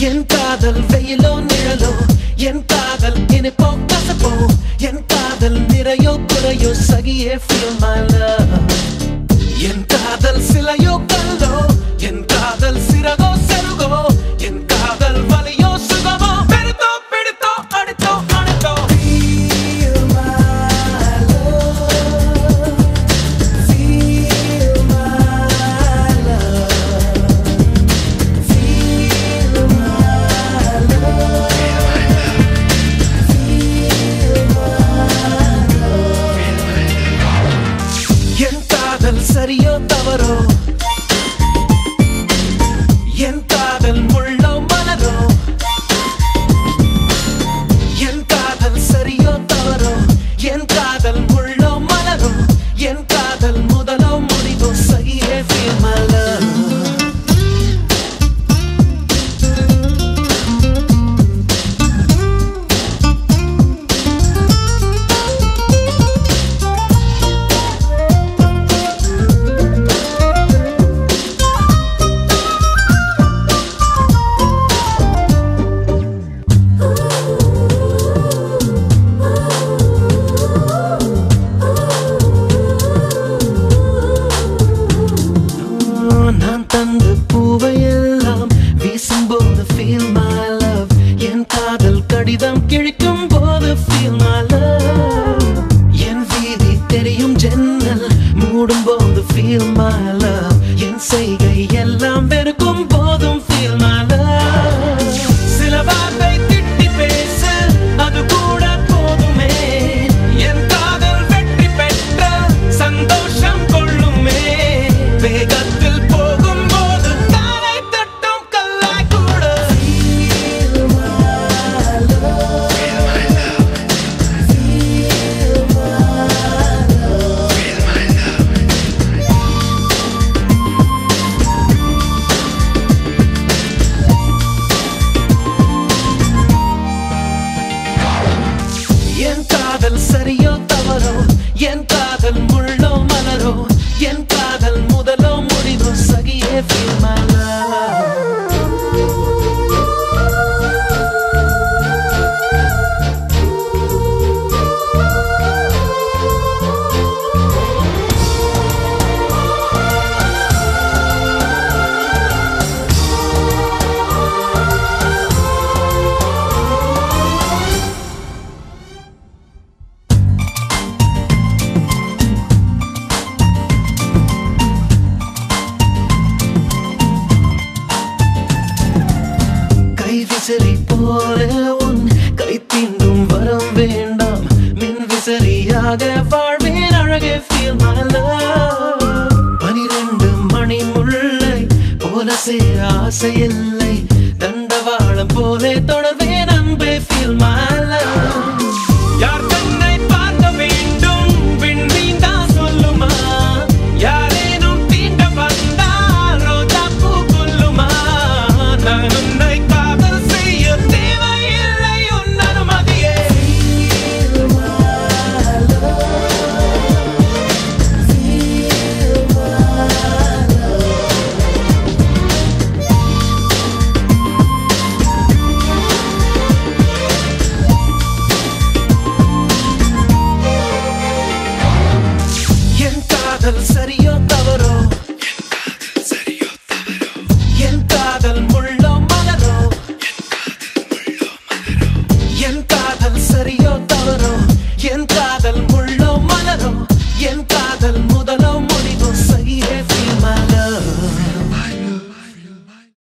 என் காதல் வெயிலோ நிழலோ, என் காதல் இனிப்போ கசப்போ, என் காதல் நிறையோ குறையோ சகியே feel my love. என் காதல் சிலையோ கல்லோ, என் காதல் சிறகோ செருகோ, என் காதல் வலியோ சுகமோ, பெருத்தோ பிடித்தோ அடித்தோ அணைத்தோ feel my love, feel my love, feel my love, feel my love. என் காதல் சரியோ தவறோ, என் காதல் முள்ளோ மலரோ, என் காதல் சரியோ தவறோ, என் காதல் முள்ளோ மலரோ, என் காதல் முதலோ முடிவோ சகியே feel my love. நான் தந்த பூவையெல்லாம் வீசும்போது feel my love. என் காதல் கடிதம் கிழிக்கும் போது feel my love. என் வீதி தெரியும் ஜன்னல் மூடும் போது feel my love. என் செய்கை எல்லாம் வெறுக்கும் போதும் feel my love. சில வார்த்தை திட்டி பேசு அது கூட போதுமே, என் காதல் வெற்றி பெற்ற சந்தோஷம் கொள்ளுமே. வேகத்தில் போகும்போது தாரை தட்டும் கல்லாய் கூட feel my love, feel my love, feel my love, feel my love. என் காதல் சரியோ தவறோ, என் காதல் முள்ளோ மலரோ, என் காதல் முதலோ முடிவோ சகியே feel my love. கை விசிறி போல உன் கை தீண்டும் வரம் வேண்டாம், மின் விசிறியாக வாழ்வேன் அழகே feel my love. 12 மணி முல்லை போல சேர ஆசை இல்லை, தண்டவாளம் போலே தொடர்வேன் அன்பே feel my love. யார் கண்ணை பார்க்க வேண்டும் விண்மீன் தான் சொல்லுமா, யாரேனும் தீண்ட வந்தால் ரோஜா பூ கொல்லுமா. நான் உன்னை காதல் செய்ய தேவையில்லை உன் அனுமதியே feel my love, feel my love. என் காதல் சரியோ தவறோ, என் காதல் முள்ளோ மலரோ, என் காதல் சரியோ தவறோ,